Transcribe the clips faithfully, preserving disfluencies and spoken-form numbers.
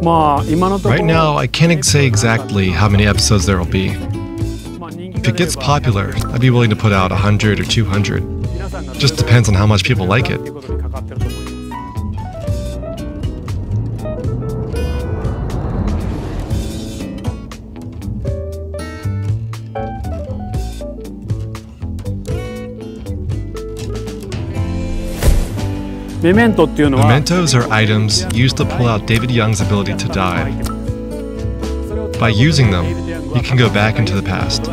Right now, I can't say exactly how many episodes there will be. If it gets popular, I'd be willing to put out one hundred or two hundred. Just depends on how much people like it. Mementos are items used to pull out David Young's ability to die. By using them, you can go back into the past.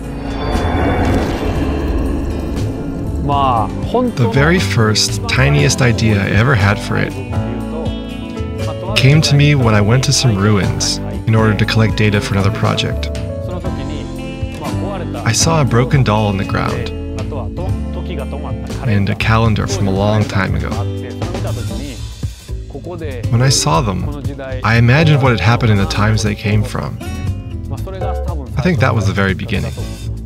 The very first, tiniest idea I ever had for it came to me when I went to some ruins in order to collect data for another project. I saw a broken doll on the ground and a calendar from a long time ago. When I saw them, I imagined what had happened in the times they came from. I think that was the very beginning.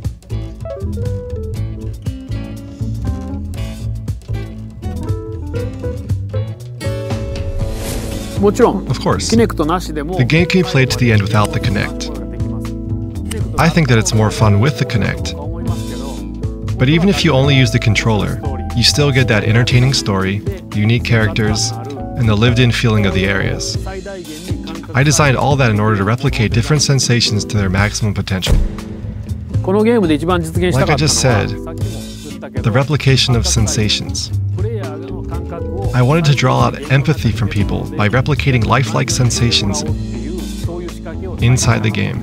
Of course, the game can be played to the end without the Kinect. I think that it's more fun with the Kinect. But even if you only use the controller, you still get that entertaining story, unique characters, and the lived-in feeling of the areas. I designed all that in order to replicate different sensations to their maximum potential. Like I just said, the replication of sensations. I wanted to draw out empathy from people by replicating lifelike sensations inside the game.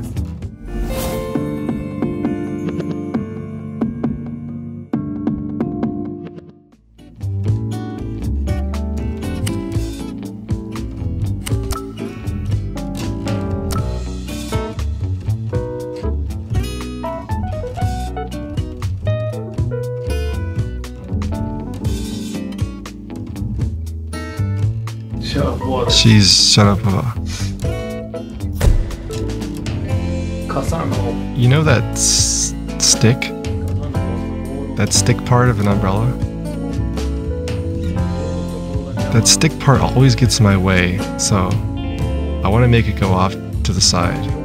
She's Sharapova. You know that s stick? That stick part of an umbrella? That stick part always gets in my way, so I want to make it go off to the side.